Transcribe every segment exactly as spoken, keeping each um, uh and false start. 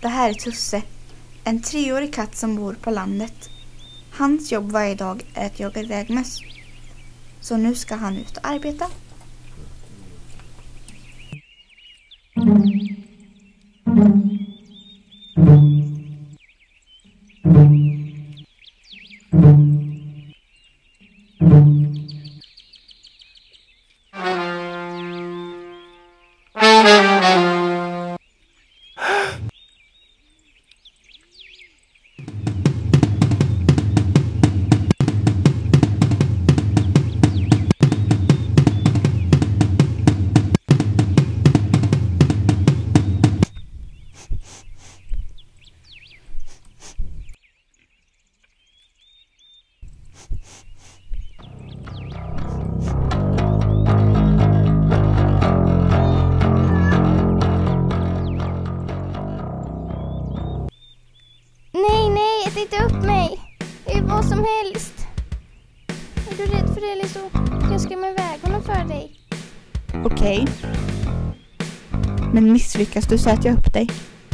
Det här är Tusse, en treårig katt som bor på landet. Hans jobb varje dag är att jaga drägmöss. Så nu ska han ut och arbeta. Nej, nej, ät inte upp mig. Det är vad som helst. Är du rädd för det eller så kan jag skrämma iväg honom för dig. Okej. Men misslyckas du så att jag upp dig.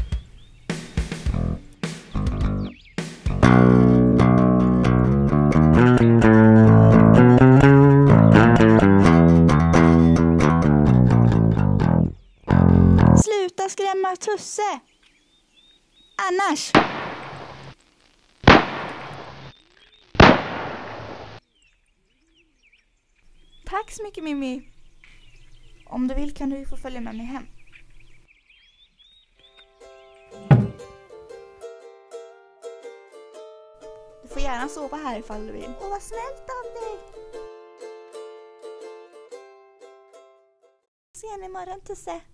Sluta skrämma Tusse. Annars. Tack så mycket, Mimmi. Om du vill kan du få följa med mig hem. Du får gärna sova här ifall du vill. Åh, vad snällt av dig. Se igen imorgon, Tusse.